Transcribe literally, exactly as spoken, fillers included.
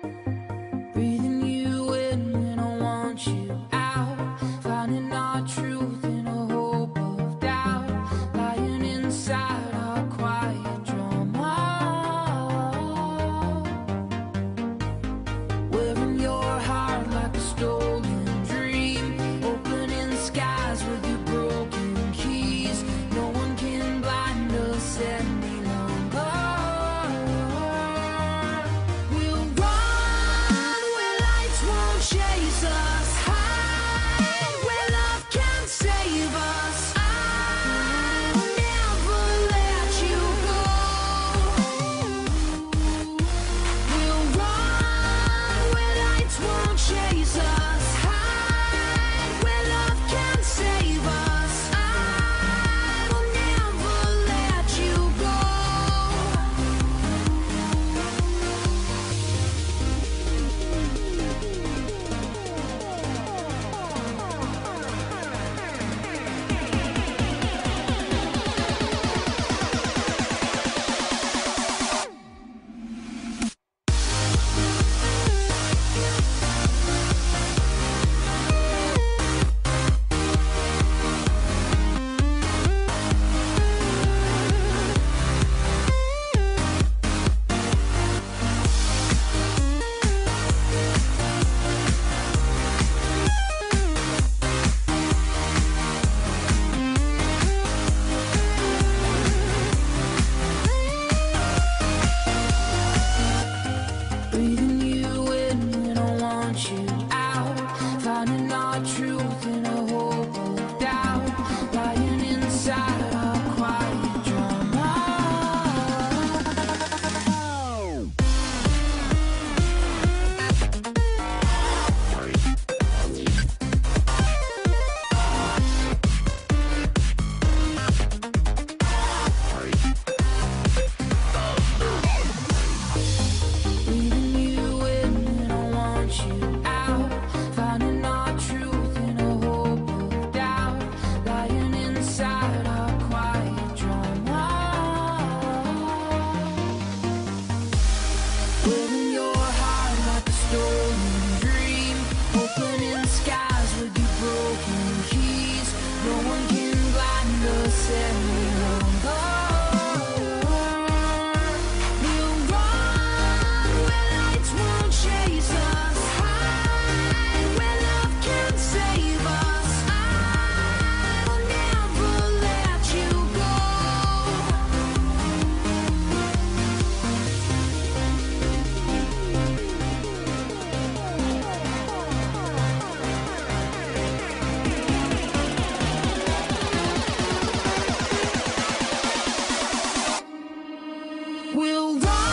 breathing you in when I want you out, finding our truth in a hope of doubt, lying inside our quiet drama, wearing your heart like a stolen dream, opening skies with your broken keys. No one can blind us any longer. We'll run where lights won't chase us, hide where love can save us. I will never let you go. We'll run where lights won't chase us, hide where love can save us. I will never let you go. Breathing you in when I want you out, finding our truth in a hope of doubt, lying inside our quiet drama. Breathing you in when I want you out, finding our truth in a hope of doubt, lying inside our quiet drama, wearing your heart like a stolen dream, opening skies with your broken keys. No one can blind us any longer. We'll run where lights won't chase us, hide where love can save us. I will never let you go. We'll run